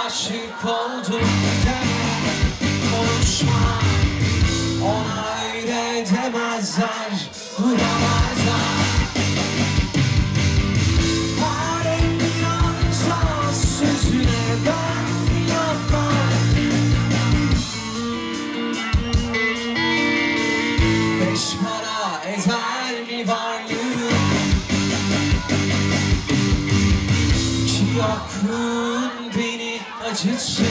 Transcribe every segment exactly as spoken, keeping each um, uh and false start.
aşık oldum deme, konuşma. Ona öyle demezler, vuramazlar. Halim yansa sözüne ben yapmam. Beş para eder mi varlığım ki yokluğun beni acıtsın.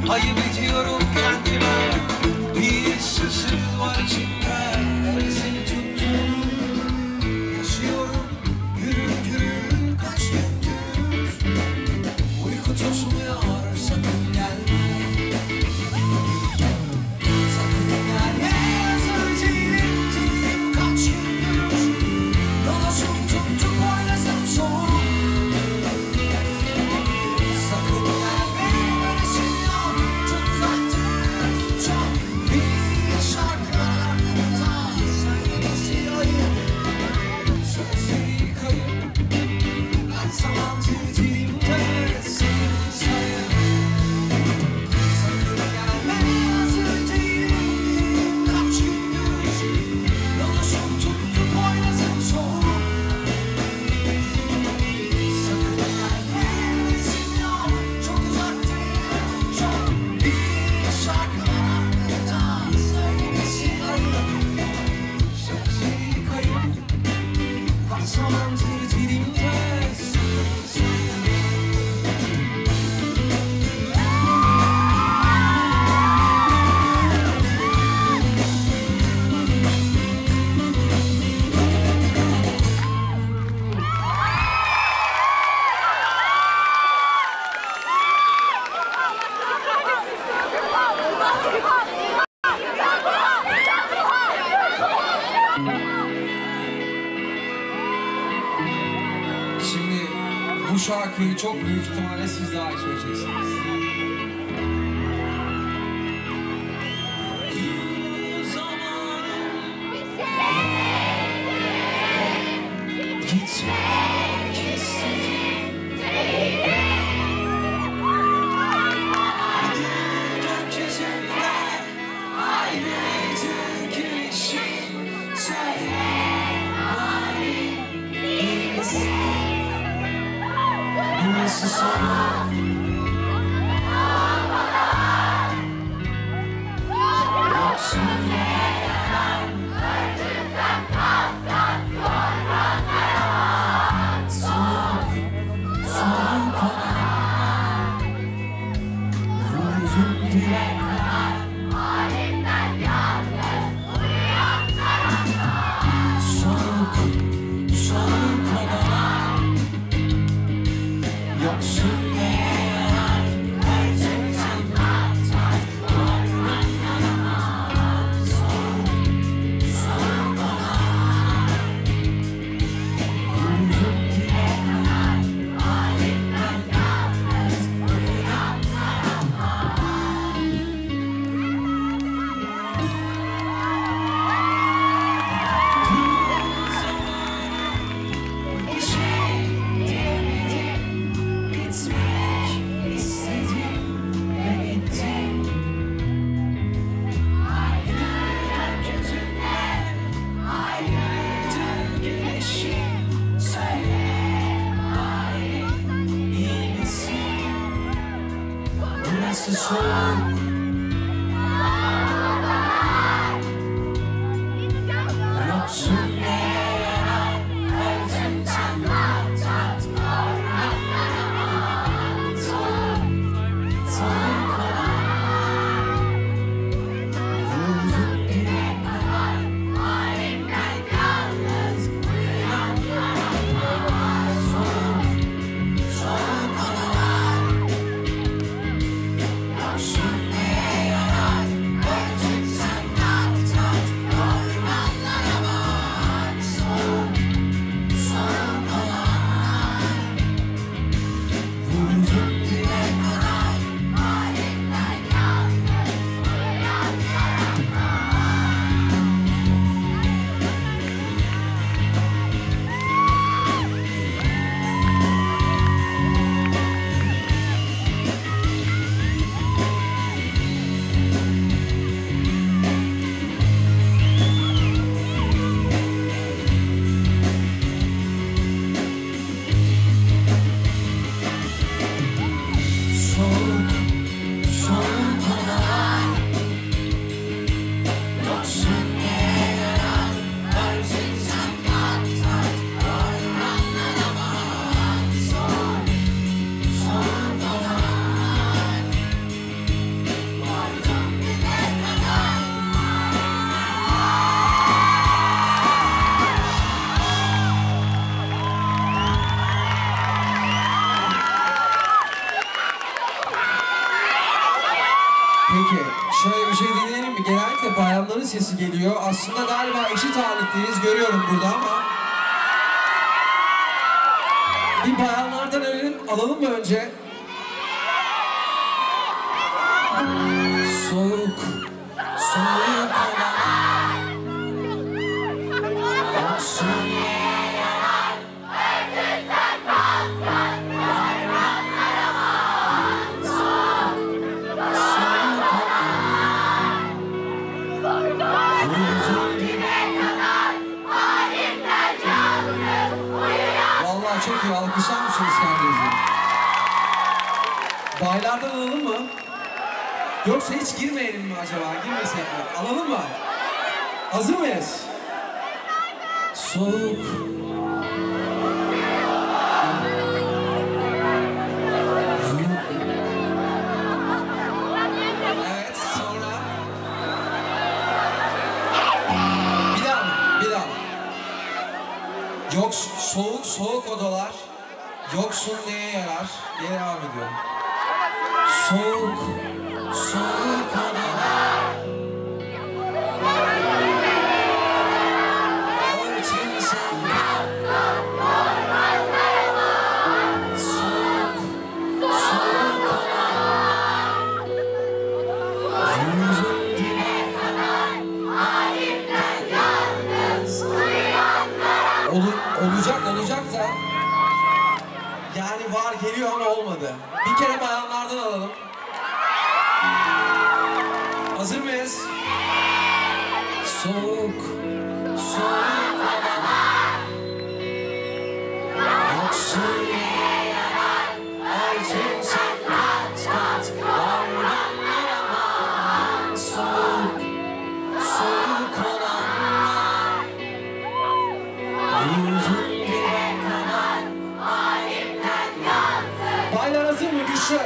Ayıp ediyorum kendime. Bir sızı var içimde. Öyle seni tuttum. Yaşıyorum gürül gürül kaç gündür. Uyku tutmuyor, sakın gelme. Sakın gelme, hazır değilim değilim kaç gündür. Dolaşım tuttu boynazım soğuk. Sakın gelme, ölesin yok, çok uzaktır, çok. Bir şarkılardan söylediğinizi ayır. Sözleri kayıp, kaç zamandır dilimde seni sayın. Sakın gelme, hazır değilim değilim kaç gündür. Dolaşım tuttu boynazım soğuk. Sakın gelme, ölesin yok, çok uzaktır, çok. Bir şarkılardan söylediğinizi ayır. Sözleri kayıp, kaç zamandır dilimde seni sayın. Şimdi bu şarkıyı çok büyük ihtimalle siz daha iyi söyleyeceksiniz. Gitmek istedim. Gökyüzünden ayrıydı güneşin. Söyle bari iyi misin? Burası son. Yoksun yalan. Son, son kalan. Vurdum dile kadar. Soğuk, soğuk kalan. Yoksun yalan. Artık sanattan varman yalan. Soğuk, soğuk kalan. Vurdum dile kadar. Halimden yalnız uyanmayan. Bir şey diyemedim, gitmek istedim ve gittim. Aynı gökyüzünden ayrıydı güneşim. Söyle bari iyi misin? Burası soğuk. Yoksun neye yarar? Artık sanattan anlamam. Soğuk, soğuk kalan. Vurdum dile kadar. Halimden yalnız uyanmayan. Soğuk, soğuk kalan. Yoksun neye Peki, şöyle bir şey deneyelim mi? Genellikle bayanların sesi geliyor. Aslında galiba eşit ağırlıklıyız, görüyorum burada ama... Bir bayanlardan öğrenin, alalım mı önce? Soğuk, soğuk olan yoksun yarar, ötürsen kalsın bayramlara var. Soğuk, soğuk olan vurdun dibe kadar halimden yalnız uyuyan. Vallahi çok iyi, alkışlar mısınız kendinizi? Baylardan alalım mı? Yoksa hiç girmeyelim mi acaba? Girmesek mi? Alalım mı? Hazır mıyız? Soğuk. Evet, sonra. Bir daha mı? Bir daha. Yok, soğuk, soğuk odalar. Yoksun neye yarar? Diye devam ediyor. Soğuk. Soğuk odalar, örtün sen ormanlara var. Soğuk, soğuk odalar, vurdun dibe kadar halimden yalnız uyanlara. Ol, olacak, olacak da yani var geliyor ama olmadı. Bir kere bayanlardan alalım. Hazır mıyız? Soğuk, soğuk odalar, yoksun neye yarar, örtün sen kat kat ormanlara var. Soğuk, soğuk olanlar, vurdun dibe kadar halimden yalnız. Baylar hazır mı güçlü?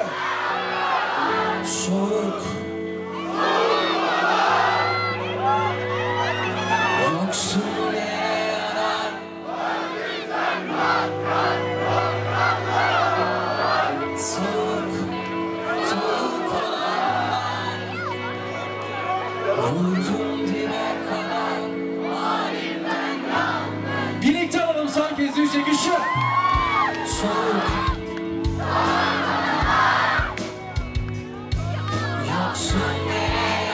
Soğuk. Yoksun neye yarar, ötürsen kalsın programlara var. Soğuk, soğuk olanlar, vurdun dibe kadar halimden yalnız. Birlikte alalım son kez düşe güçlü. Soğuk, yoksun neye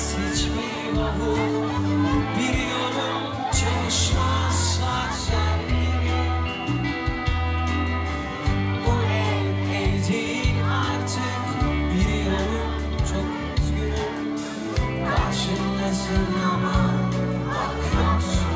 Bitmez hiçbir bavul, biliyorum çalışmaz saatlerleri. Bu ev ev değil artık, biliyorum çok üzgünüm. Karşımdasın ama bak yoksun.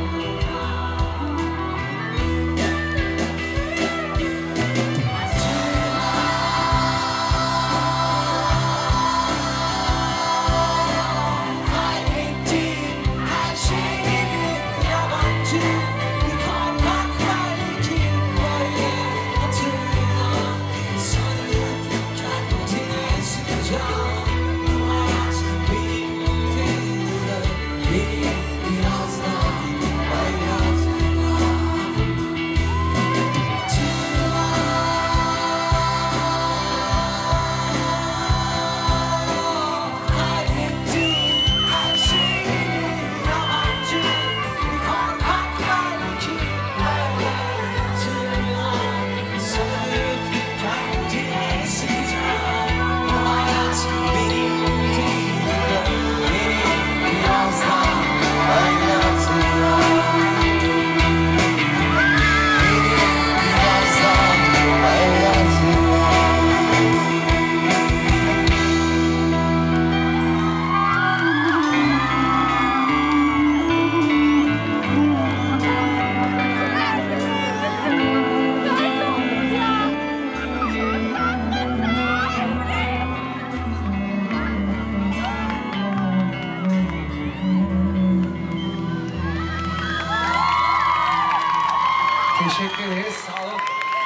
Teşekkür ederiz. Sağ olun.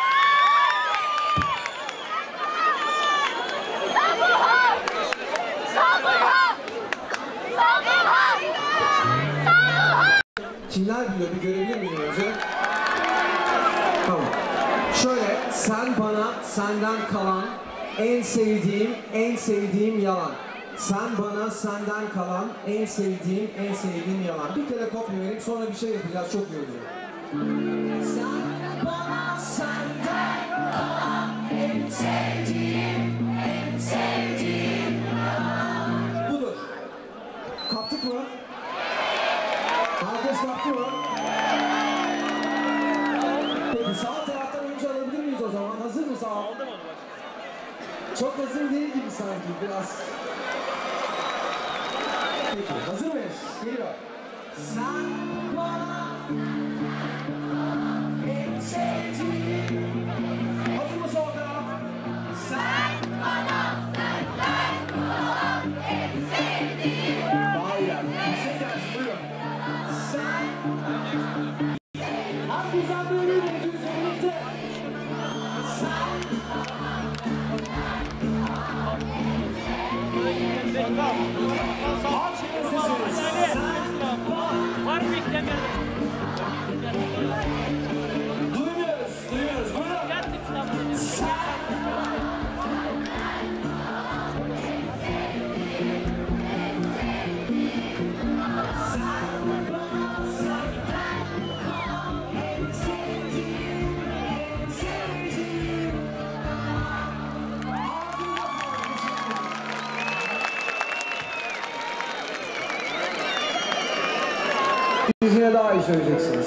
Kimler biliyor? Bir görebilir miyim önce? Tamam. Şöyle, sen bana senden kalan en sevdiğim, en sevdiğim yalan. Sen bana senden kalan en sevdiğim, en sevdiğim yalan. Bir kere kopya vereyim, sonra bir şey yapacağız. Çok iyi olacak. Sen bana senden kalan en sevdiğim, en sevdiğim yalan. Budur. Kaptık mı? Herkes kaptı mı? Peki sağ taraftan önce alabilir miyiz o zaman? Hazır mı sağ? Çok hazır değil gibi sanki biraz. Peki hazır mıyız? Geliyor. Sen bana en sevdiğim. Hazır mı sol taraf? Sen bana senden kalan en sevdiğim. Hayır. Yüksek gelsin buyurun. Sen herkesten böyle bir yüzünüzü birlikte. Sen Var mı istemeyen? duymuyoruz, duymuyoruz. Buyurun. Sen Siz yine daha iyi söyleyeceksiniz.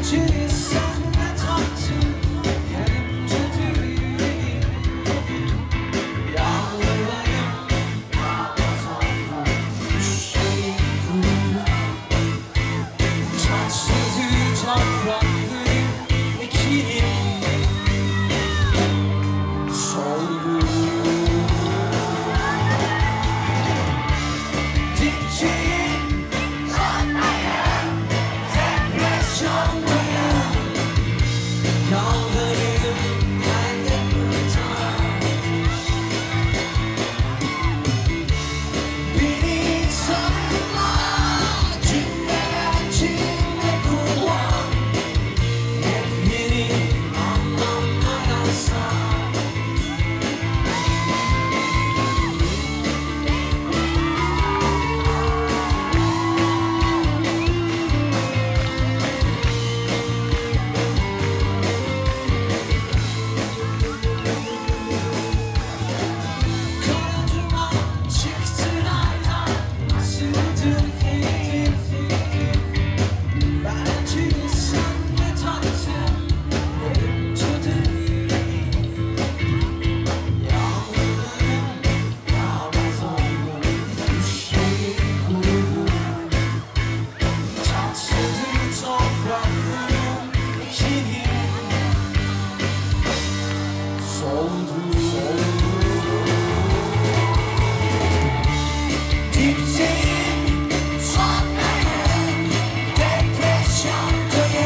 Pençeyi senle taktım yerimde değil. Yağlarım düşlerim kurudu. Taşladı topraklarım ekilim soldu. Dipçeyim sanmayın, depresyondayım. Yalvarırım yerde kurtar. Beni sarılma, cümleler cümle kullan. Yepyeni anlamlar alsan. Kara duman çıktı raydan, sığdır elim. Ben acıyı senle tattım, yerimde değil. Yağmurlarım yağmaz oldu, düşlerim kurudu. Taşladı topraklarım ekilim soldu. Dipteyim sanmayın, depresyondayım.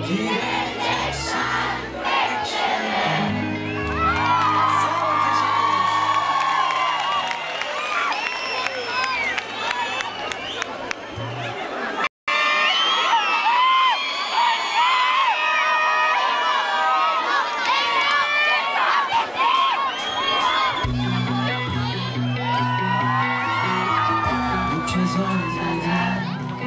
Gideceksen bekleme. Sağ olun, teşekkür ederiz. Bu kez olmadan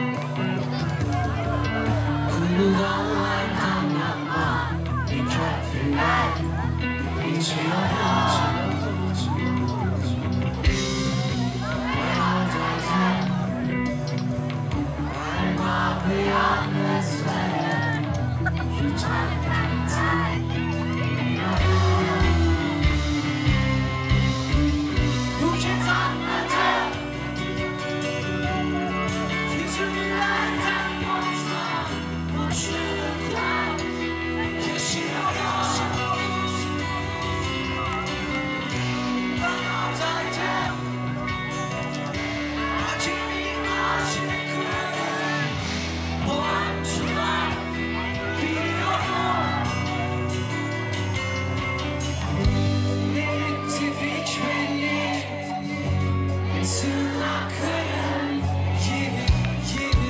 kulu dağlardan yapma bir köprüler geçiyorum. Ben oradayken her mavi yalnızları yutarken bu kez anladım. Hüzünlerden boşlar, mutluluklar yaşıyoruz. Ben oradaydım, acemi aşıkları, bu acılar biliyorum. Ne müttefik belli, ne sığınaklarım yeni yeni.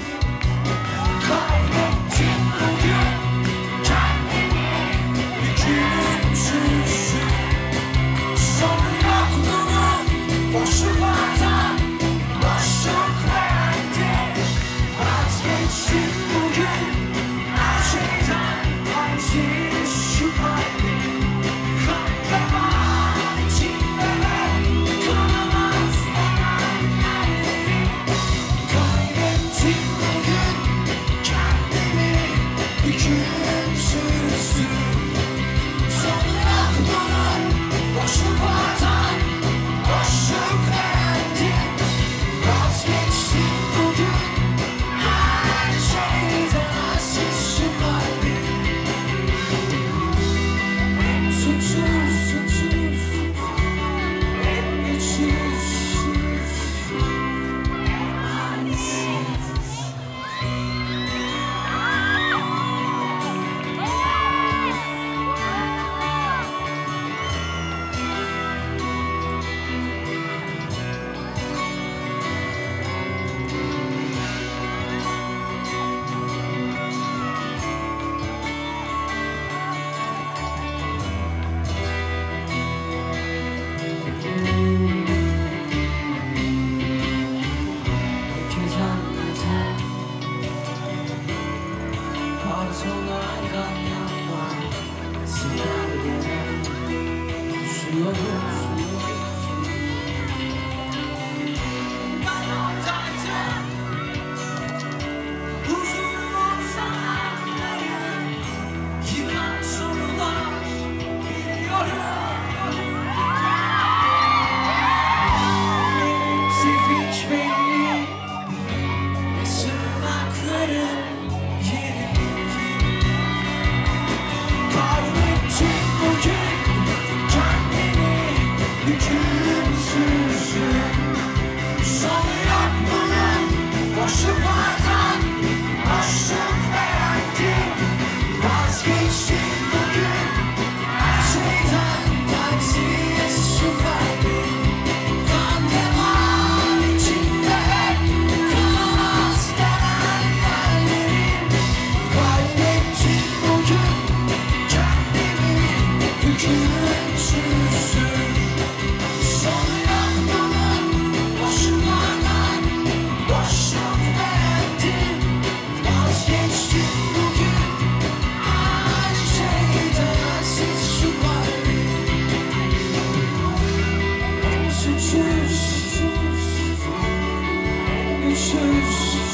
Kaybettim bugün kendimi, hükümsüzsün. Sonu yok bunun, boşluklardan boşluk verdi. Vazgeçtim bugün her şeyden, halsiz şu kalbim. Kahraman içinde kanamaz erenlerim. Kaybettim bugün kendimi, hükümsüzsün. Sonu yok bunun, boşluklardan boşluk verdi. Vazgeçtim bugün her şeyden, halsiz şu kalbim. En suçsuz, suçsuz, en güçsüz, en halsiz. Bu kez anladım, kartonlardan yapma sigarlara düşüyorum. Ben oradaydım, huzurumu sananlarım, yıkan sorular biliyorum. Müttefik belli, ne sığınaklarım yeri. Kaybettim bugün kendimi, hükümsüzsün. Sonu yok bunun, boşluklardan boşluk verdi. Vazgeçtim bugün her şeyden, halsiz şu kalbim. Kan revan içinde kanamaz erenlerim. Kaybettim bugün kendimi, hükümsüzsün. Sonu yok bunun, boşluklardan boşluk verdi. Vazgeçtim bugün her şeyden, halsiz şu kalbim. En suçsuz, en güçsüz,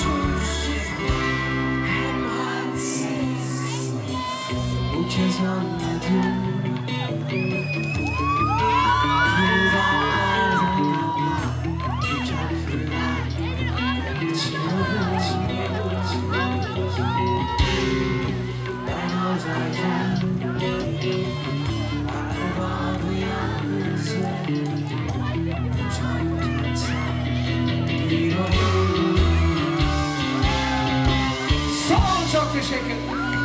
en halsiz. Bu kez anladım, kuru dağlardan yapma bir köprüler geçiyorum. Ben oradayken her bağlı yalnızları yutarken sen biliyorum. Sağ olun, çok teşekkür ederim.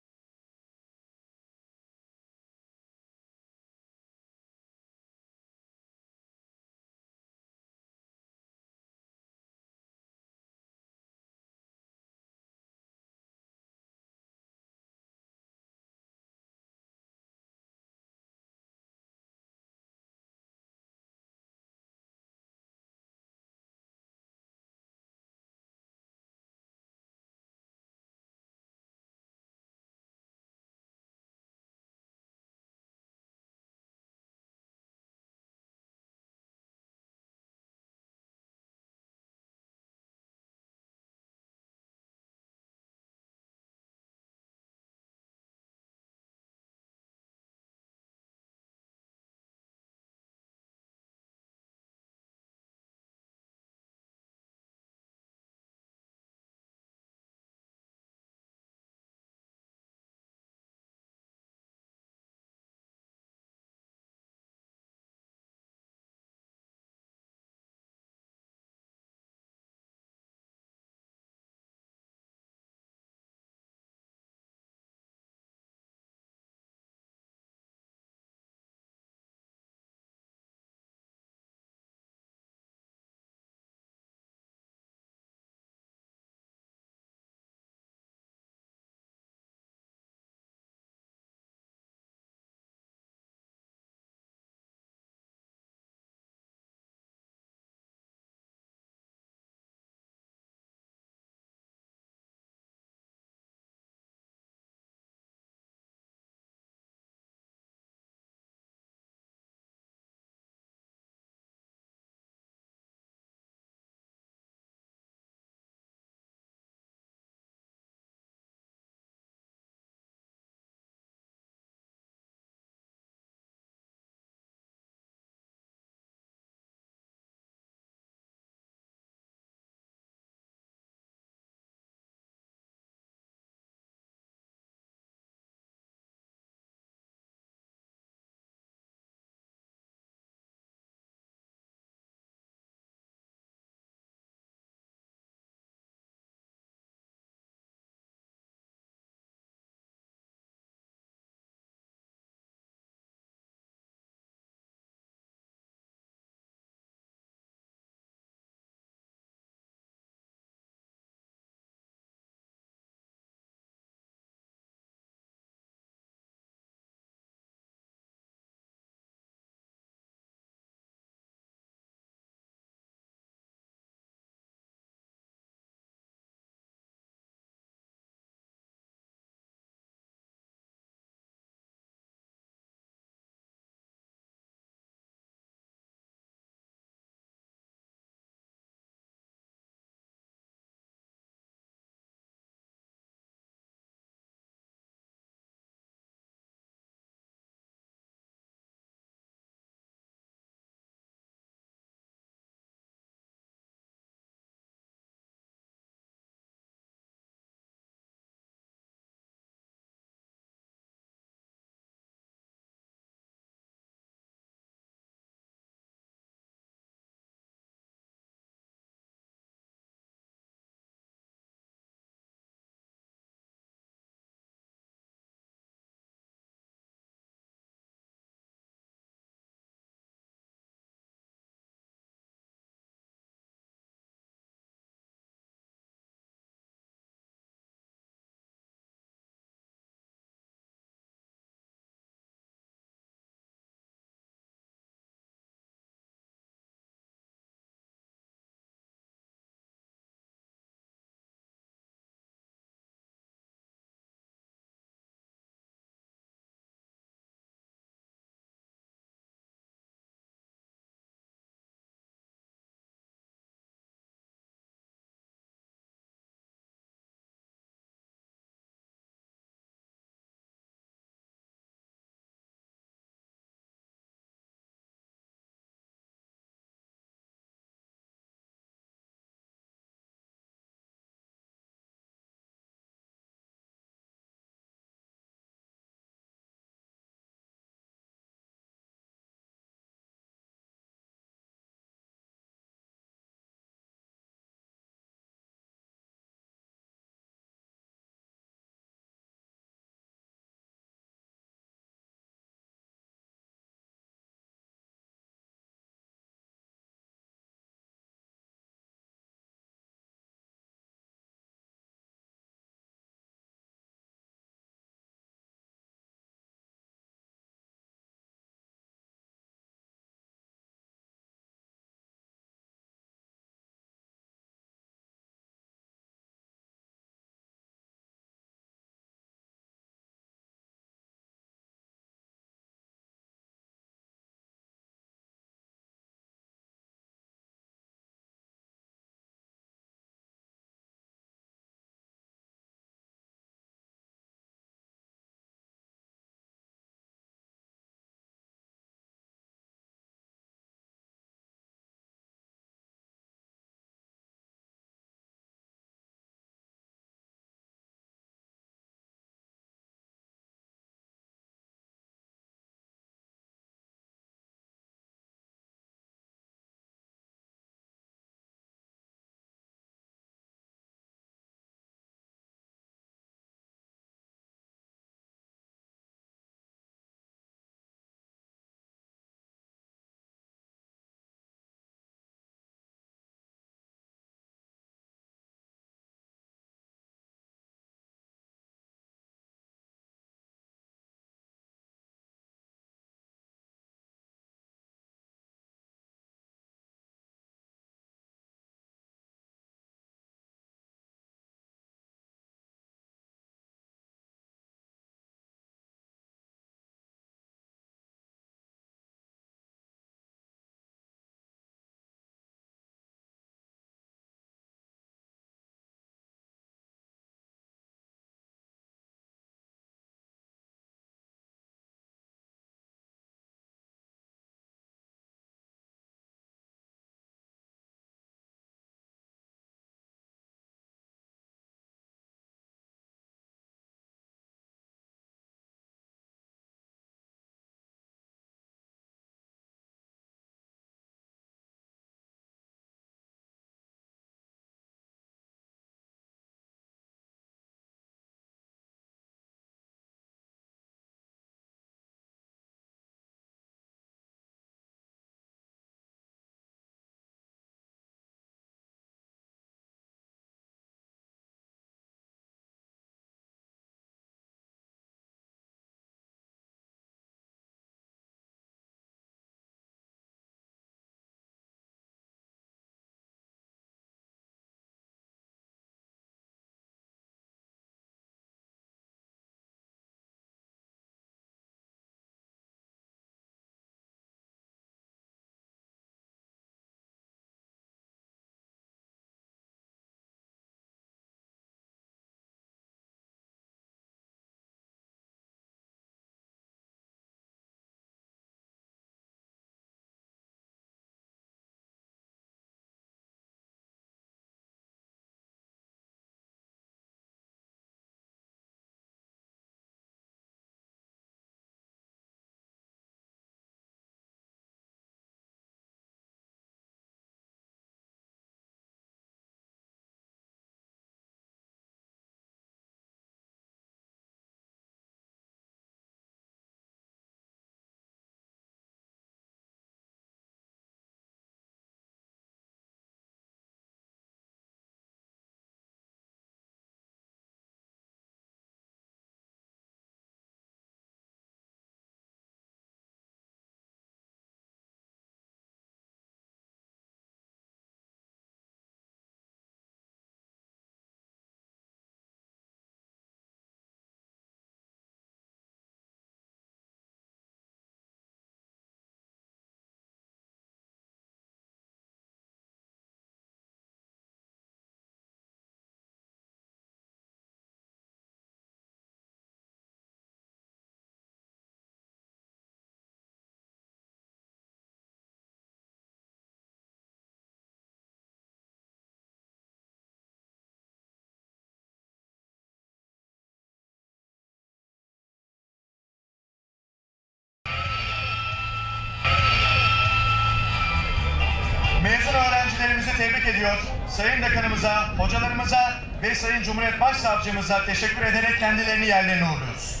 tebrik ediyor. Sayın Dekanımıza, hocalarımıza ve Sayın Cumhuriyet Başsavcımıza teşekkür ederek kendilerini yerlerine uğurluyoruz.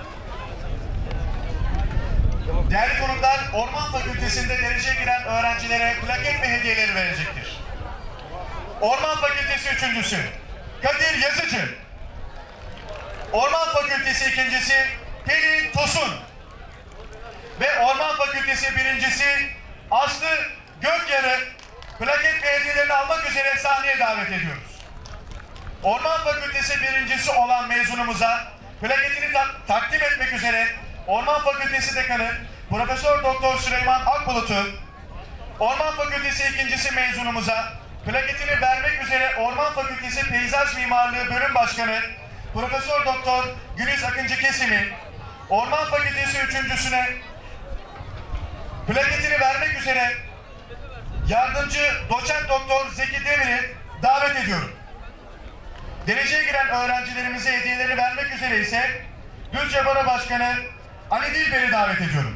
Değerli konuklar, Orman Fakültesi'nde dereceye giren öğrencilere plaket ve hediyeleri verecektir. Orman Fakültesi üçüncüsü Kadir Yazıcı. Orman Fakültesi ikincisi Pelin Tosun. Ve Orman Fakültesi birincisi Aslı Gökyarı plaket ve hediyelerini almak üzere sahneye davet ediyoruz. Orman Fakültesi birincisi olan mezunumuza plaketini ta takdim etmek üzere Orman Fakültesi Dekanı Profesör Doktor Süleyman Akbulut'u, Orman Fakültesi ikincisi mezunumuza plaketini vermek üzere Orman Fakültesi Peyzaj Mimarlığı Bölüm Başkanı Profesör Doktor Güliz Akıncı Kesim'i, Orman Fakültesi üçüncüsüne plaketini vermek üzere Yardımcı Doçent Doktor Zeki Demir'i davet ediyorum. Dereceye giren öğrencilerimize hediyelerini vermek üzere ise Düzce Baro Başkanı Ali Dilber'i davet ediyorum.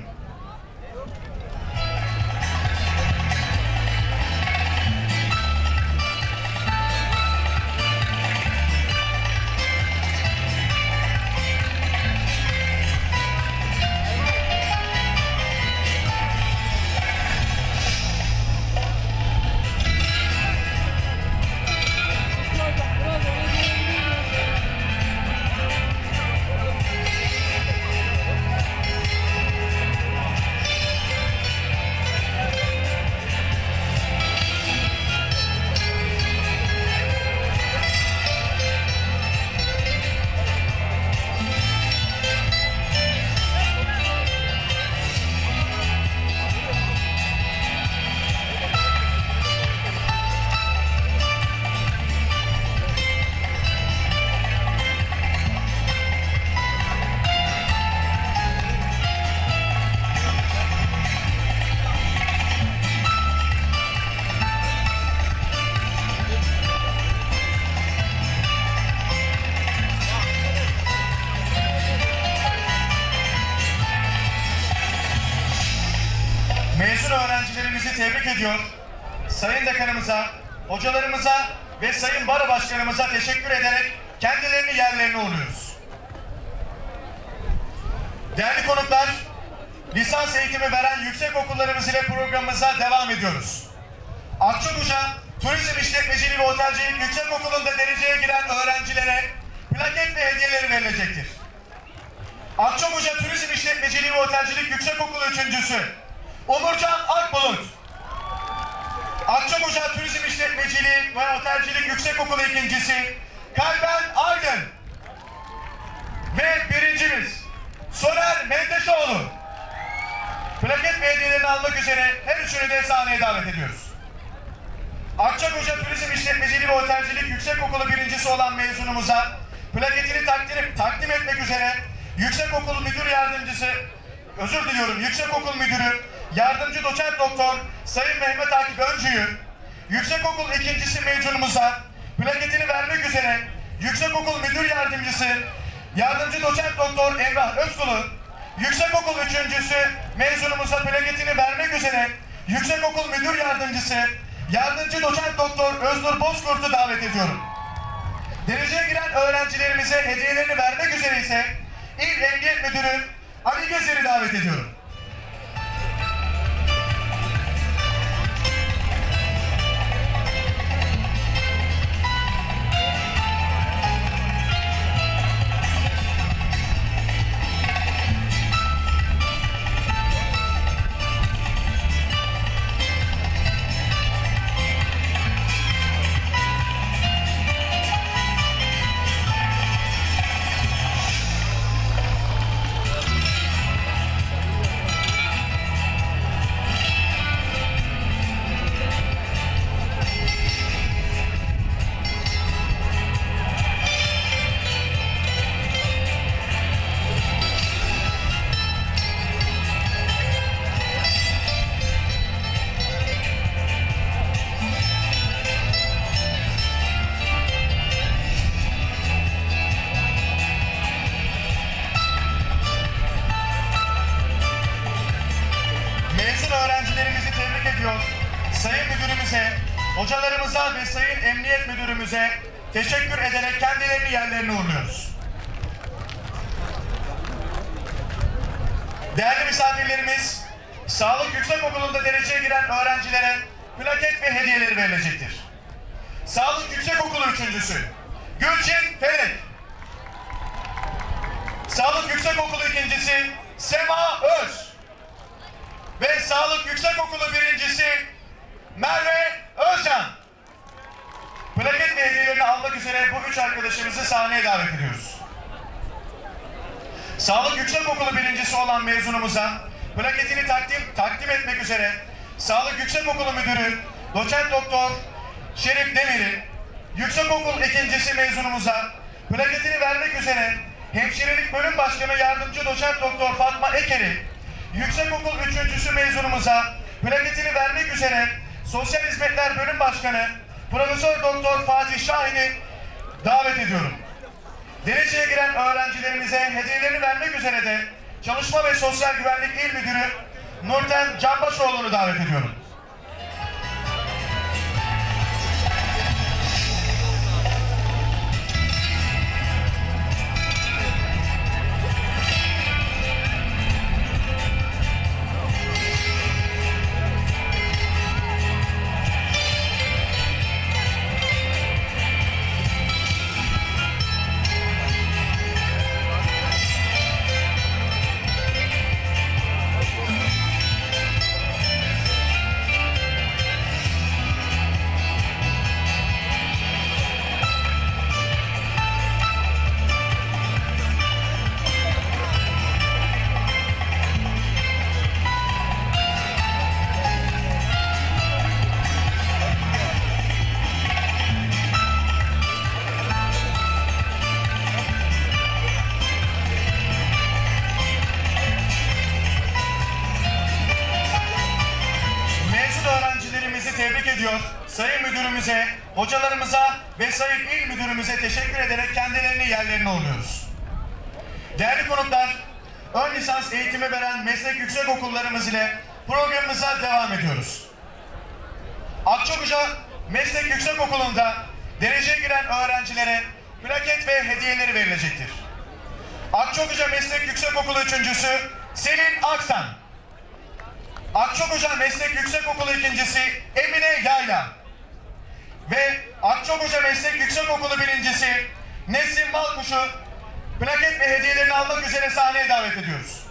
Mezun öğrencilerimizi tebrik ediyor. Sayın Dekanımıza, hocalarımıza ve Sayın Baro Başkanımıza teşekkür ederek kendilerini yerlerine uğurluyoruz. Değerli konuklar, lisans eğitimi veren yüksek okullarımız ile programımıza devam ediyoruz. Akçakoca Turizm İşletmeciliği ve Otelcilik Yüksekokulu'nda dereceye giren öğrencilere plaket ve hediyeleri verilecektir. Akçakoca Turizm İşletmeciliği ve Otelcilik Yüksekokulu üçüncüsü Umurcan Akbulut. Akçakoca Turizm İşletmeciliği ve Otelcilik Yüksekokulu ikincisi Kalben Aydın. Ve birincimiz Soner Menteşoğlu. Plaket ve hediyelerini almak üzere her üçünü de sahneye davet ediyoruz. Akçakoca Turizm İşletmeciliği ve Otelcilik Yüksekokulu birincisi olan mezunumuza plaketini takdim, takdim etmek üzere Yüksekokul Müdür Yardımcısı, özür diliyorum, Yüksekokul Müdürü Yardımcı Doçent Doktor Sayın Mehmet Akif Öncü'yü, Yüksekokul ikincisi mezunumuza plaketini vermek üzere Yüksekokul Müdür Yardımcısı Yardımcı Doçent Doktor Emrah Özkul'u, Yüksekokul üçüncüsü mezunumuza plaketini vermek üzere Yüksekokul Müdür Yardımcısı Yardımcı Doçent Doktor Öznur Bozkurt'u davet ediyorum. Dereceye giren öğrencilerimize hediyelerini vermek üzere ise İl Emniyet Müdürü Ali Gezer'i davet ediyorum. Sayın Müdürümüze, hocalarımıza ve Sayın Emniyet Müdürümüze teşekkür ederek kendilerini yerlerine uğurluyoruz. Değerli misafirlerimiz, Sağlık Yüksekokulu'nda dereceye giren öğrencilere plaket ve hediyeleri verilecektir. Sağlık Yüksekokulu üçüncüsü Gülçin Felek. Sağlık Yüksekokulu ikincisi Sema Öz. Ve Sağlık Yüksekokulu birincisi Merve Özcan. Plaket ve hediyelerini almak üzere bu üç arkadaşımızı sahneye davet ediyoruz. Sağlık Yüksekokulu birincisi olan mezunumuza plaketini takdim, takdim etmek üzere Sağlık Yüksekokulu Müdürü Doçent Doktor Şerif Demir'i, Yüksekokul ikincisi mezunumuza plaketini vermek üzere Hemşirelik Bölüm Başkanı Yardımcı Doçent Doktor Fatma Eker'i, Yüksekokul üçüncüsü mezunumuza plaketini vermek üzere Sosyal Hizmetler Bölüm Başkanı Profesör Doktor Fatih Şahin'i davet ediyorum. Dereceye giren öğrencilerimize hediyelerini vermek üzere de Çalışma ve Sosyal Güvenlik İl Müdürü Nurten Canbaşoğlu'nu davet ediyorum. Tebrik ediyor. Sayın Müdürümüze, hocalarımıza ve Sayın İl Müdürümüze teşekkür ederek kendilerini yerlerine uğurluyoruz. Değerli konuklar, ön lisans eğitimi veren meslek yüksekokullarımız ile programımıza devam ediyoruz. Akçakoca Meslek Yüksekokulu'nda dereceye giren öğrencilere plaket ve hediyeleri verilecektir. Akçakoca Meslek Yüksekokulu üçüncüsü Selin Aksan. Akçakoca Meslek Yüksekokulu ikincisi Emine Yayla ve Akçakoca Meslek Yüksekokulu birincisi Nesim Malkuş'u plaket ve hediyelerini almak üzere sahneye davet ediyoruz.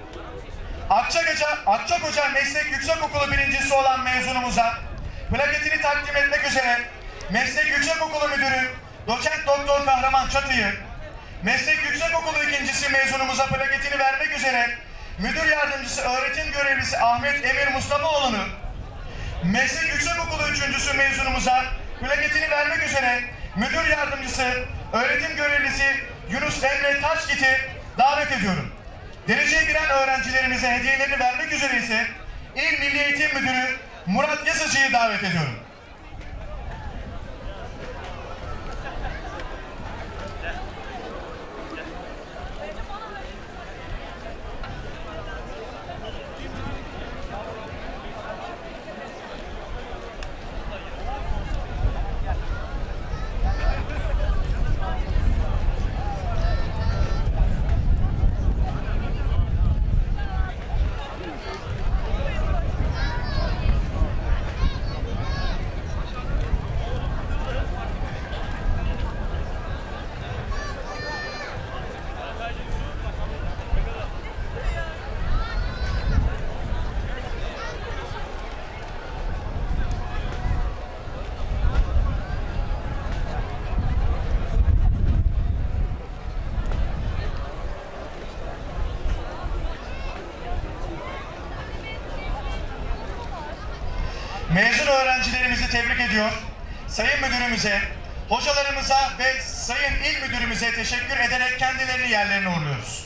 Akçakoca, Akçakoca Meslek Yüksekokulu birincisi olan mezunumuza plaketini takdim etmek üzere Meslek Yüksekokulu Müdürü Doçent Doktor Kahraman Çatı'yı, Meslek Yüksekokulu ikincisi mezunumuza plaketini vermek üzere Müdür Yardımcısı Öğretim Görevlisi Ahmet Emir Mustafaoğlu'nu, Meslek Yüksekokulu üçüncüsü mezunumuza plaketini vermek üzere Müdür Yardımcısı Öğretim Görevlisi Yunus Emre Taşgit'i davet ediyorum. Dereceye giren öğrencilerimize hediyelerini vermek üzere ise İl Milli Eğitim Müdürü Murat Yazıcı'yı davet ediyorum. Mezun öğrencilerimizi tebrik ediyor. Sayın Müdürümüze, hocalarımıza ve Sayın İl Müdürümüze teşekkür ederek kendilerini yerlerine uğurluyoruz.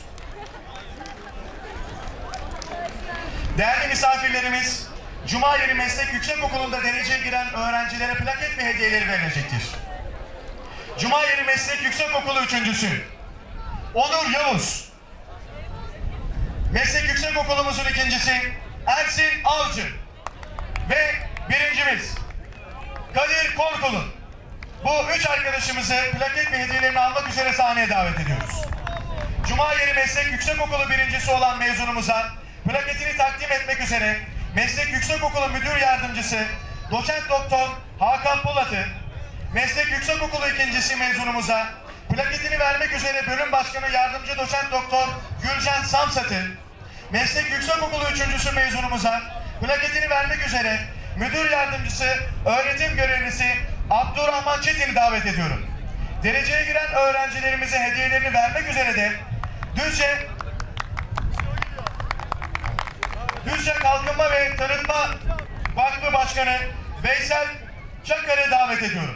Değerli misafirlerimiz, Cumayeri Meslek Yüksekokulu'nda dereceye giren öğrencilere plaket ve hediyeleri verilecektir. Cumayeri Meslek Yüksekokulu üçüncüsü Onur Yavuz, Meslek Yüksekokulumuzun ikincisi Ersin Avcı ve birincimiz Kadir Korkul'un bu üç arkadaşımızı plaket ve hediyelerini almak üzere sahneye davet ediyoruz. Cuma Yeri Meslek Yüksekokulu birincisi olan mezunumuza plaketini takdim etmek üzere Meslek Yüksekokulu Müdür Yardımcısı Doçent Doktor Hakan Polat'ı, Meslek Yüksekokulu ikincisi mezunumuza plaketini vermek üzere Bölüm Başkanı Yardımcı Doçent Doktor Gülcan Samsat'ı, Meslek Yüksekokulu üçüncüsü mezunumuza plaketini vermek üzere Müdür Yardımcısı Öğretim Görevlisi Abdurrahman Çetin'i davet ediyorum. Dereceye giren öğrencilerimize hediyelerini vermek üzere de Düzce Düzce Kalkınma ve Tanıtma Vakfı Başkanı Veysel Çakar'ı davet ediyorum.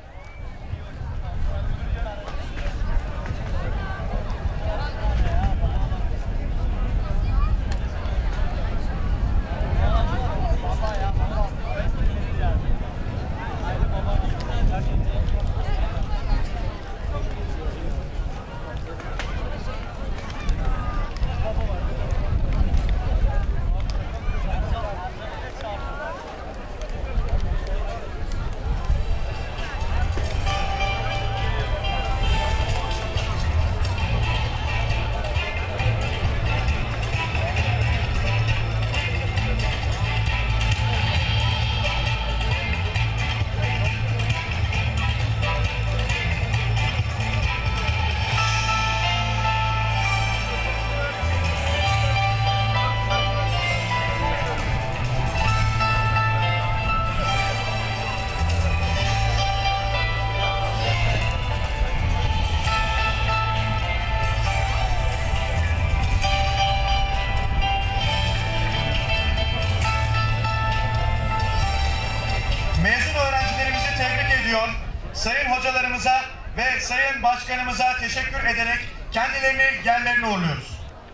Sayın hocalarımıza ve sayın başkanımıza teşekkür ederek kendilerini yerlerine uğurluyoruz.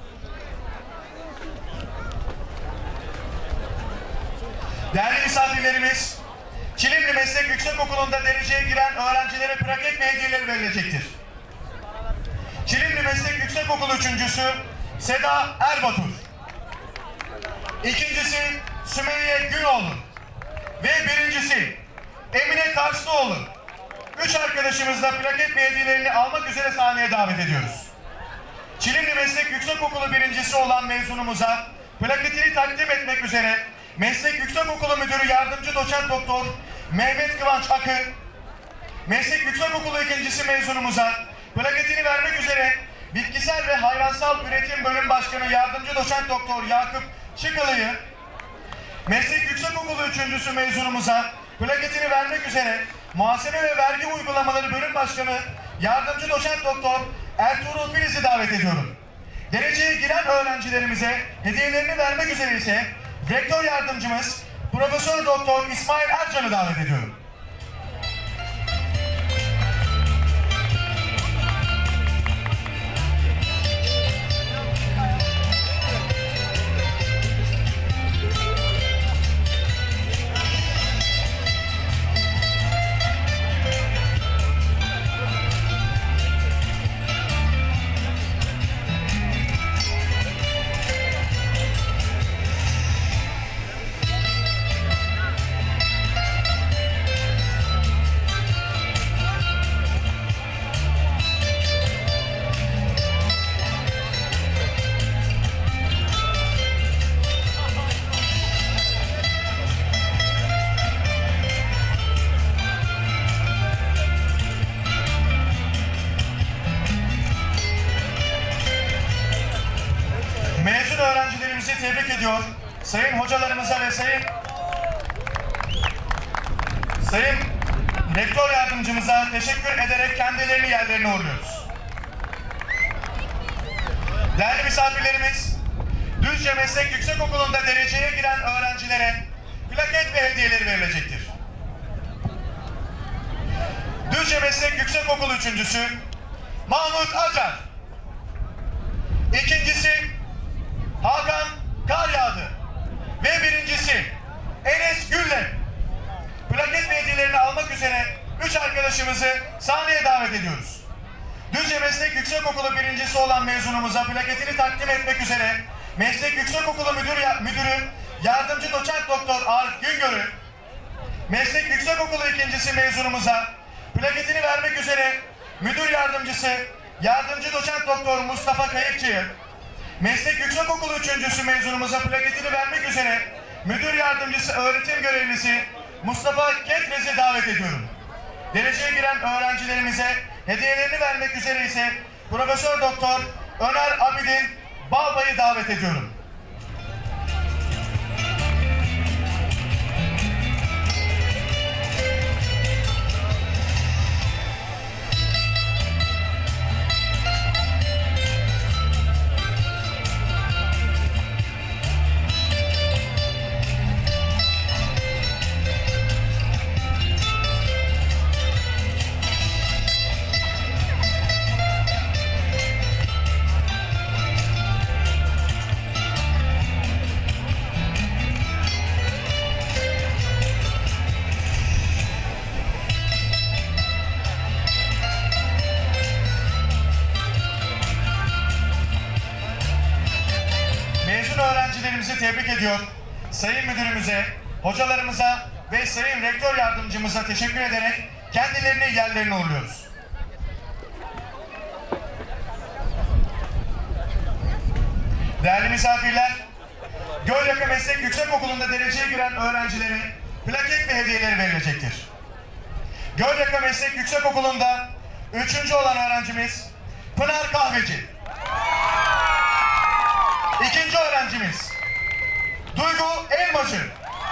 Değerli misafirlerimiz, Çilimli Meslek Yüksekokulu'nda dereceye giren öğrencilere plaket ve hediyeleri verilecektir. Çilimli Meslek Yüksekokulu üçüncüsü Seda Erbatur, İkincisi Sümeyye Günoğlu ve birincisi Emine Karslıoğlu. Üç arkadaşımızla plaket ve hediyelerini almak üzere sahneye davet ediyoruz. Çilimli Meslek Yüksekokulu birincisi olan mezunumuza plaketini takdim etmek üzere Meslek Yüksekokulu Müdürü Yardımcı Doçent Doktor Mehmet Kıvanç Akı, Meslek Yüksekokulu ikincisi mezunumuza plaketini vermek üzere Bitkisel ve Hayvansal Üretim Bölüm Başkanı Yardımcı Doçent Doktor Yakup Çıkılı'yı, Meslek Yüksekokulu üçüncüsü mezunumuza plaketini vermek üzere Muhasebe ve Vergi Uygulamaları Bölüm Başkanı Yardımcı Doçent Doktor Ertuğrul Filiz'i davet ediyorum. Dereceye giren öğrencilerimize hediyelerini vermek üzere ise Rektör Yardımcımız Profesör Doktor İsmail Ercan'ı davet ediyorum. Mezun öğrencilerimizi tebrik ediyor. Sayın hocalarımıza ve sayın Sayın Rektör Yardımcımıza teşekkür ederek kendilerini yerlerine uğurluyoruz. Değerli misafirlerimiz, Düzce Meslek Yüksekokulu'nda dereceye giren öğrencilere plaket ve hediyeleri verilecektir. Düzce Meslek Yüksekokulu üçüncüsü Mahmut Acar, İkincisi Hakan Karyağdı ve birincisi Enes Gülle. Plaket ve hediyelerini almak üzere üç arkadaşımızı sahneye davet ediyoruz. Düzce Meslek Yüksekokulu birincisi olan mezunumuza plaketini takdim etmek üzere Meslek Yüksekokulu Müdürü, Müdürü Yardımcı Doçent Doktor Arif Güngör'ü, Meslek Yüksekokulu ikincisi mezunumuza plaketini vermek üzere müdür yardımcısı yardımcı doçent doktor Mustafa Kayıkçı'yı, Meslek Yüksekokulu üçüncüsü mezunumuza plaketini vermek üzere müdür yardımcısı öğretim görevlisi Mustafa Ketrez'i davet ediyorum. Dereceye giren öğrencilerimize hediyelerini vermek üzere ise Profesör Doktor Öner Abidin Balbay'ı davet ediyorum. Mezun öğrencilerimizi tebrik ediyor. Sayın müdürümüze, hocalarımıza ve sayın rektör yardımcımıza teşekkür ederek kendilerini yerlerine uğurluyoruz. Değerli misafirler, Gölyaka Meslek Yüksekokulu'nda dereceye giren öğrencilere plaket ve hediyeleri verilecektir. Gölyaka Meslek Yüksekokulu'nda üçüncü olan öğrencimiz Pınar Kahveci. İkinci öğrencimiz Duygu Elmacı.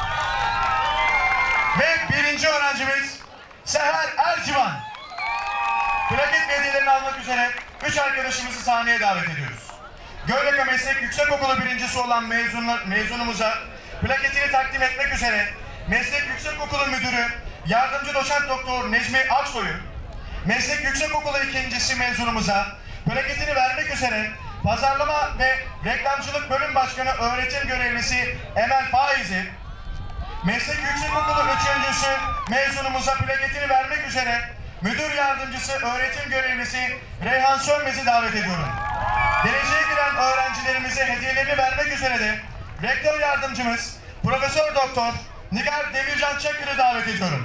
Ve birinci öğrencimiz Seher Ercivan. Plaket ve hediyelerini almak üzere üç arkadaşımızı sahneye davet ediyoruz. Gölyaka Meslek Yüksekokulu birincisi olan mezunlar, mezunumuza plaketini takdim etmek üzere Meslek Yüksekokulu Müdürü Yardımcı Doçent Doktor Necmi Aksoy'u, Meslek Yüksekokulu ikincisi mezunumuza plaketini vermek üzere Pazarlama ve Reklamcılık Bölüm Başkanı Öğretim Görevlisi Emel Faiz'i, Meslek Yüksekokulu üçüncüsü mezunumuza plaketini vermek üzere Müdür Yardımcısı Öğretim Görevlisi Reyhan Sönmez'i davet ediyorum. Dereceye giren öğrencilerimize hediyelerini vermek üzere de Rektör Yardımcımız Profesör Doktor Nigar Demircan Çakır'ı davet ediyorum.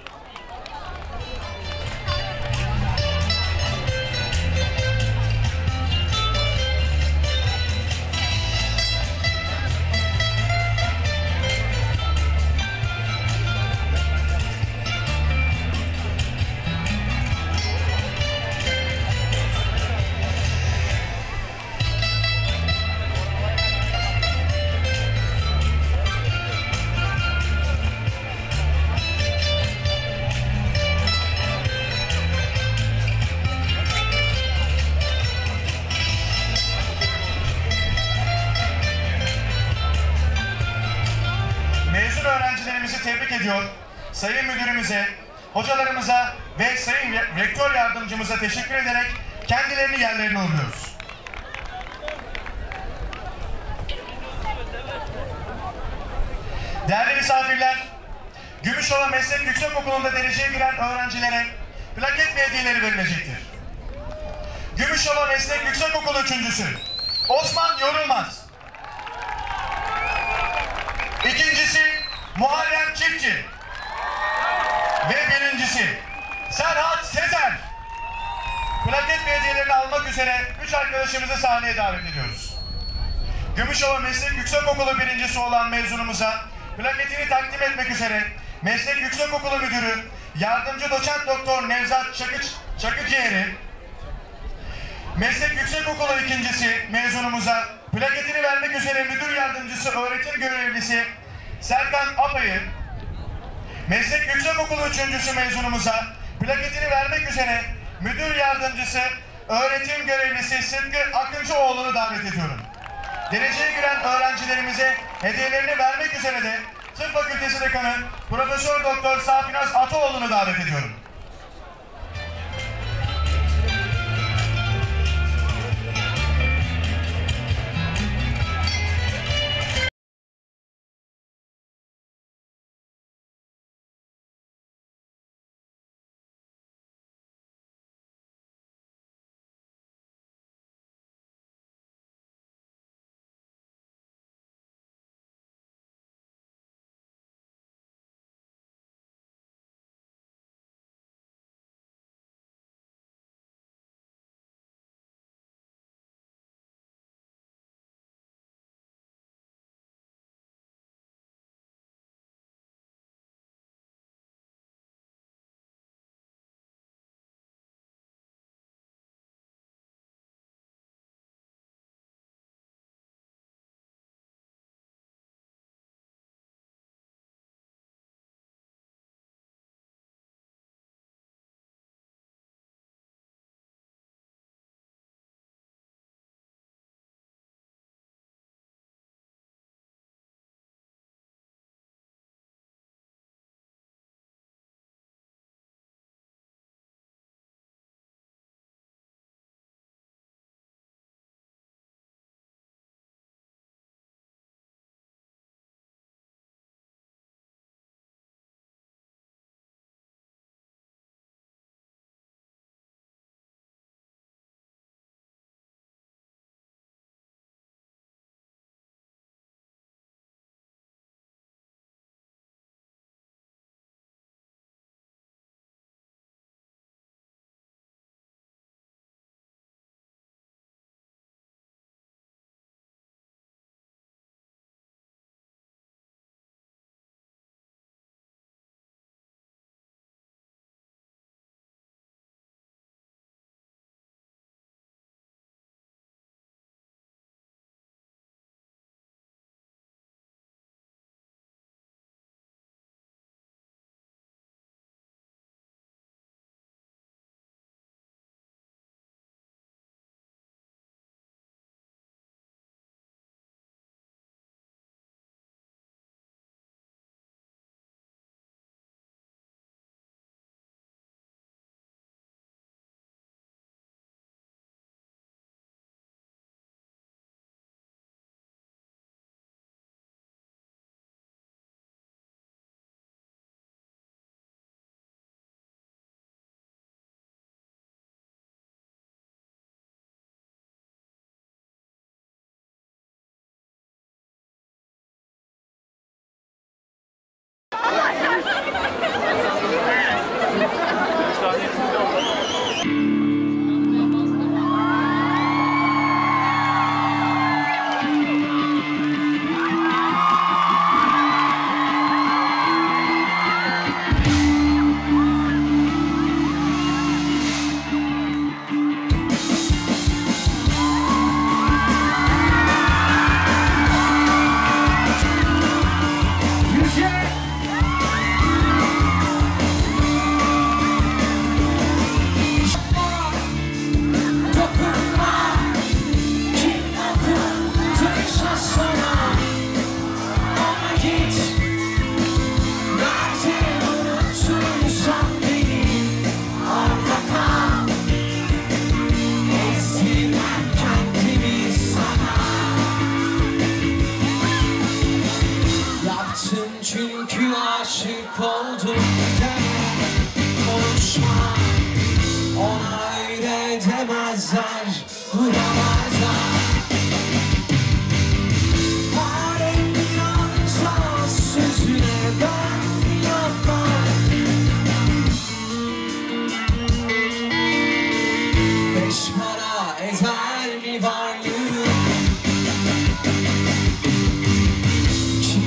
Mezun öğrencilerimizi tebrik ediyor. Sayın müdürümüze, hocalarımıza ve sayın rektör yardımcımıza teşekkür ederek kendilerini yerlerine uğurluyoruz. Değerli misafirler, Gümüşova Meslek Yüksekokulu'nda dereceye giren öğrencilere plaket ve hediyeleri verilecektir. Gümüşova Meslek Yüksekokulu üçüncüsü Osman Yorulmaz. İkincisi Muharrem Çiftçi. Ve birincisi Serhat Sezer. Plaket ve hediyelerini almak üzere üç arkadaşımızı sahneye davet ediyoruz. Gümüşova Meslek Yüksekokulu birincisi olan mezunumuza plaketini takdim etmek üzere Meslek Yüksekokulu Müdürü Yardımcı Doçent Doktor Nevzat Çakıç, Çakıciğer'i, Meslek Yüksekokulu ikincisi mezunumuza plaketini vermek üzere Müdür Yardımcısı Öğretim Görevlisi Serkan Apay'ı, Meslek Yüksekokulu üçüncüsü mezunumuza plaketini vermek üzere Müdür Yardımcısı Öğretim Görevlisi Sıtkı Akıncıoğlu'nu davet ediyorum. Dereceye giren öğrencilerimize hediyelerini vermek üzere de Tıp Fakültesi Dekanı Profesör Doktor Safinaz Ataoğlu'nu davet ediyorum.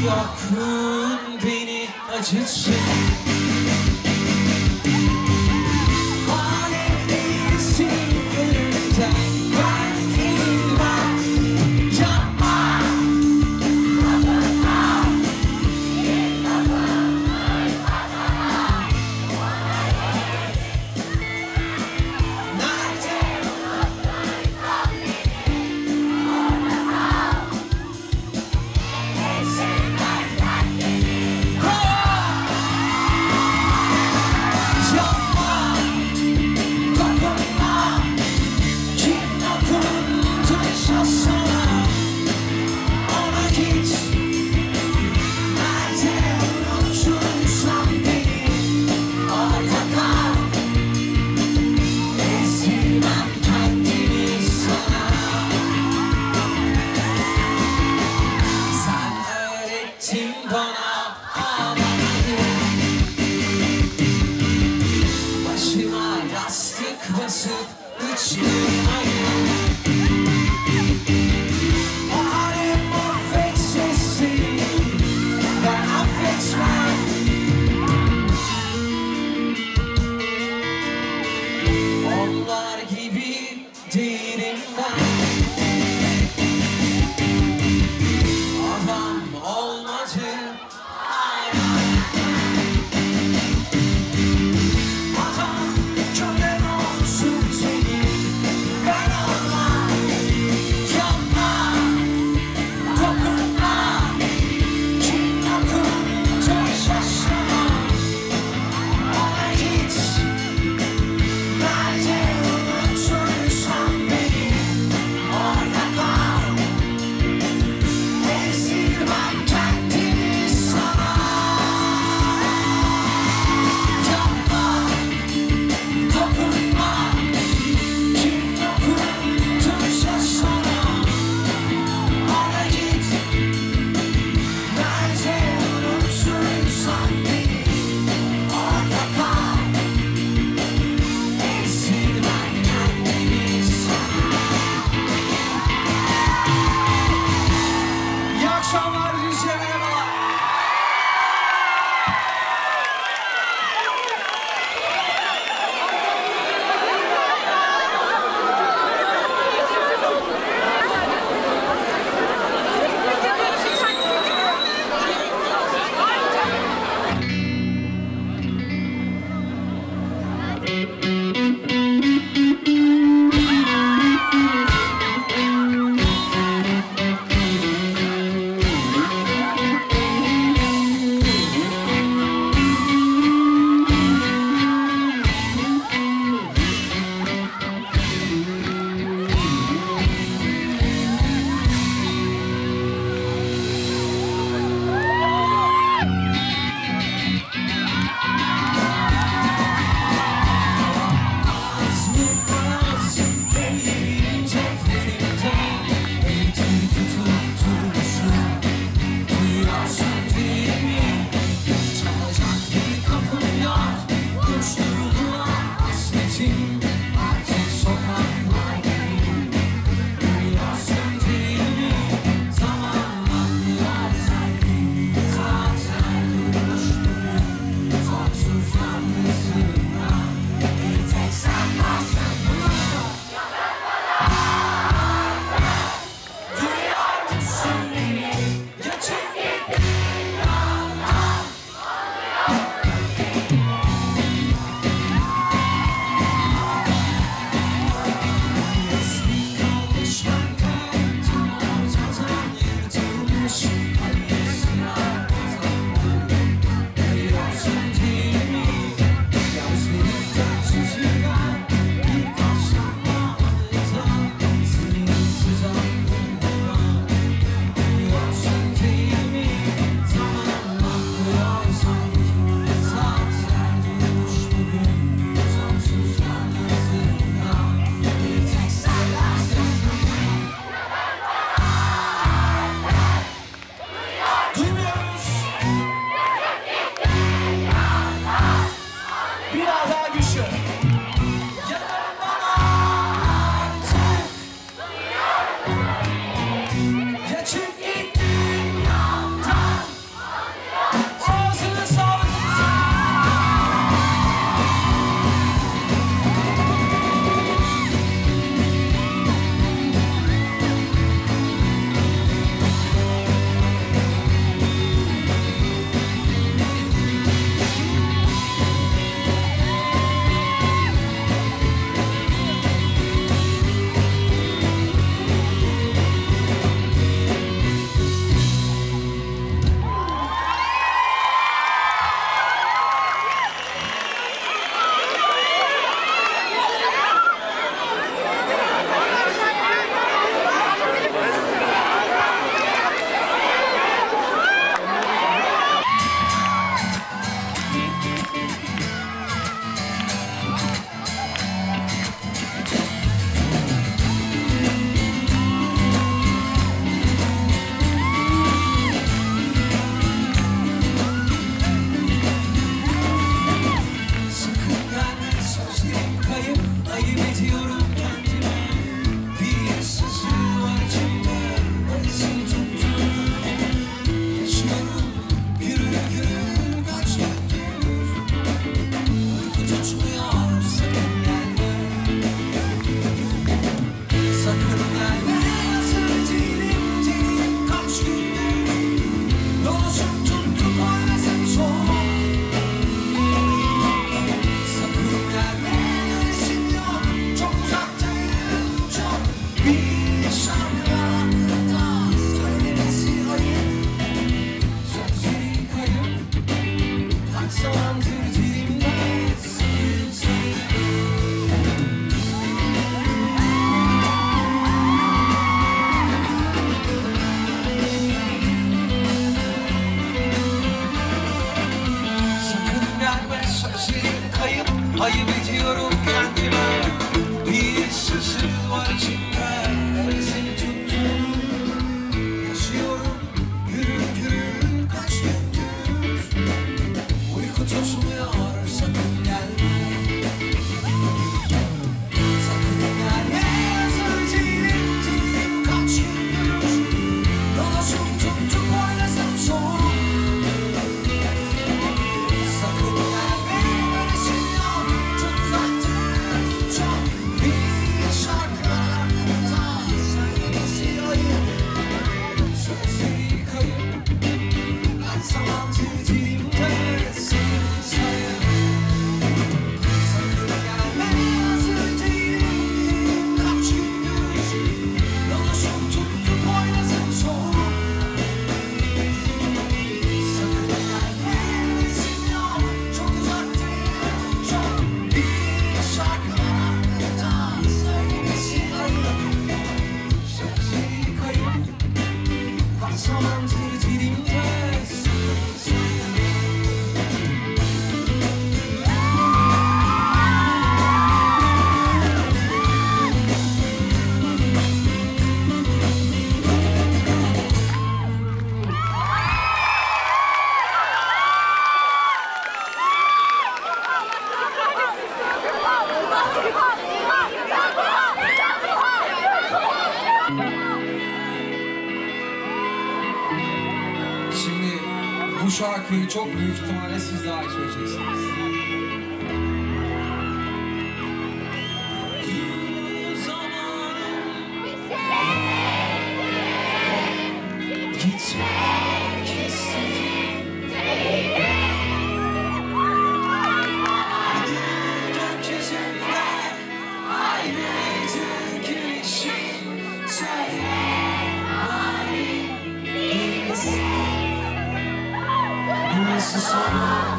yokluğun beni acıtsın. Alevlensin önümden ben eğilmem. Yapma. Nerede? bu şarkıyı çok büyük ihtimalle siz daha iyi söyleyeceksiniz. Gitmek istedim. Gökyüzünde ayrıydı güneşin. Söyle bari iyi misin? Burası sonu.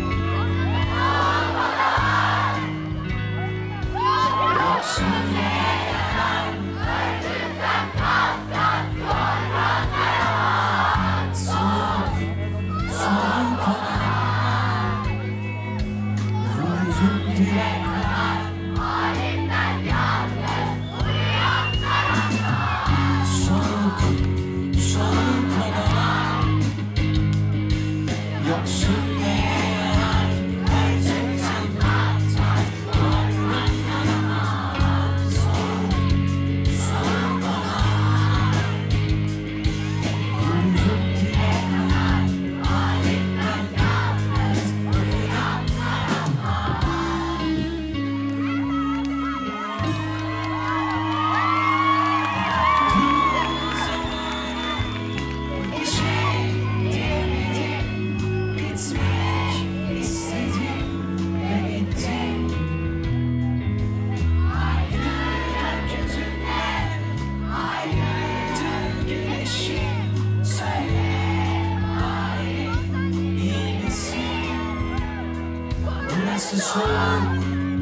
Yoksun ne yalan? Öldürsem kat kat yorganlara. Soğuk, soğuk olan vurdum dile kadar. Halimden yalnız uyanlara. Soğuk, soğuk olan yoksun ne yalan? Öldürsem kat kat yorganlara. Soğuk, soğuk olan vurdum dile kadar. Halimden yalnız uyanlara. Bir şey diyemedim, gitmek istedim ve gittim. Ayrı gökyüzünde, ayrıydı güneşim. Söyle bari iyi misin? Burası soğuk.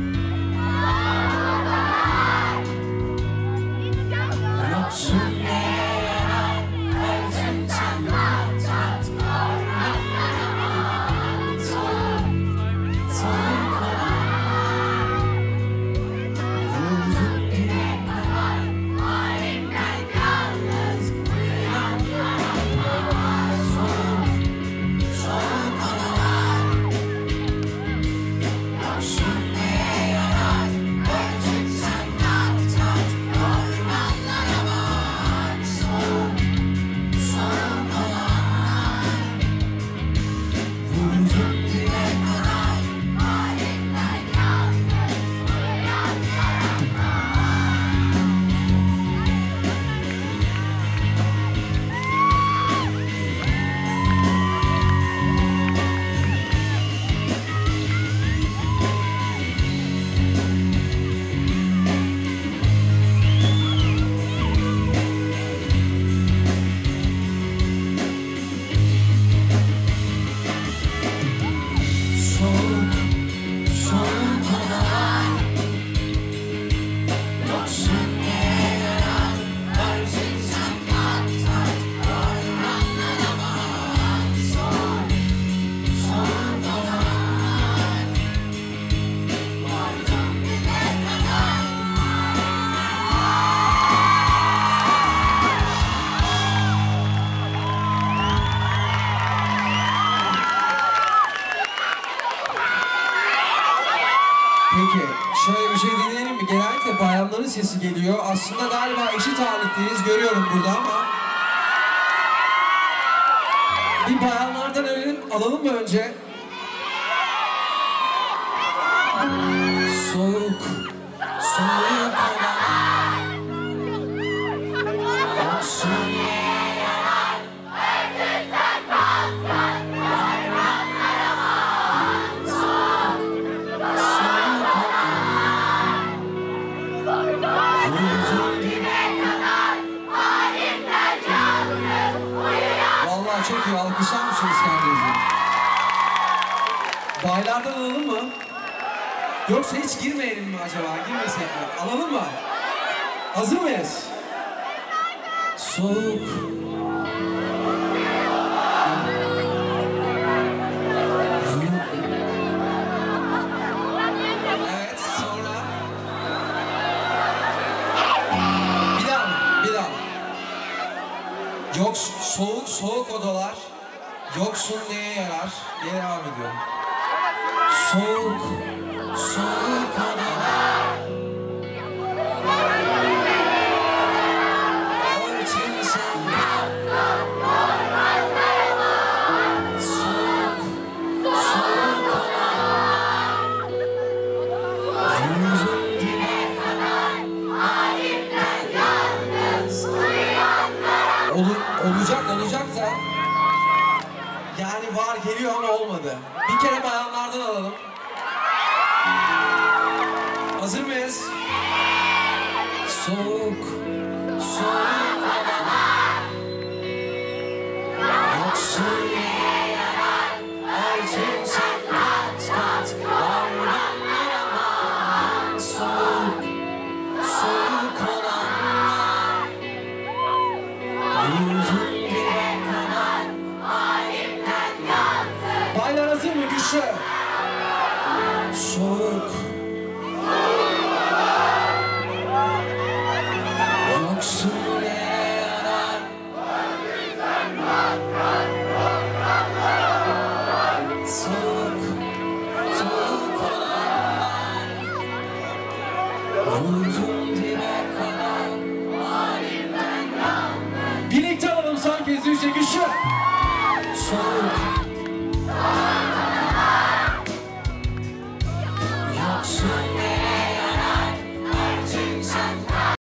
Yoksun ne yarar? Öldüm sen kat kat yorganlara. Soğuk, soğuk olan vurdum dile kadar. Halimden yalnız uyanlara. Soğuk, soğuk olan yoksun ne yarar? Öldüm sen kat kat yorganlara. Soğuk, soğuk olan vurdum dile kadar. Halimden yalnız uyanlara. Soğuk, soğuk olan yoksun ne yarar? Öldüm sen kat kat yorganlara. Soğuk, soğuk olan vurdum dile kadar. Peki, şöyle bir şey deneyelim mi? Genellikle bayanların sesi geliyor. Aslında galiba eşit ağırlıklıyız, görüyorum burada ama... Bir bayanlardan öğrenelim, alalım mı önce? Soğuk, soğuk olan yoksun ne yarar? Öldürsen kat kat yorganlara. Soğuk, soğuk olan vurdum dile kadar. Halimden yalnız uyan. Vallahi çok iyi, alkışlar mısınız kendinizi? Baylardan alalım mı? Yoksa hiç girmeyelim mi acaba? Girmesek mi? Alalım mı? Hazır mıyız? Soğuk. Evet, sonra... Bir daha mı? Bir daha mı? Yok, soğuk soğuk odalar. Yoksun neye yarar? Diye devam ediyor. Soğuk, soğuk odalar. Örtün sen. Olacak, olacak da. Yani var, geliyor ama olmadı. Bir kere bayanlardan alalım. Hazır mıyız? Soğuk, soğuk olan yoksun ne yarar altın sen kat kat oradan yaman soğuk, soğuk olanlar yüzün dibe kadar halimden yandı. Baylar hazır mı güçlü? Soğuk, yoksun ne yarar soğuk, soğuk olanlar vurdum diye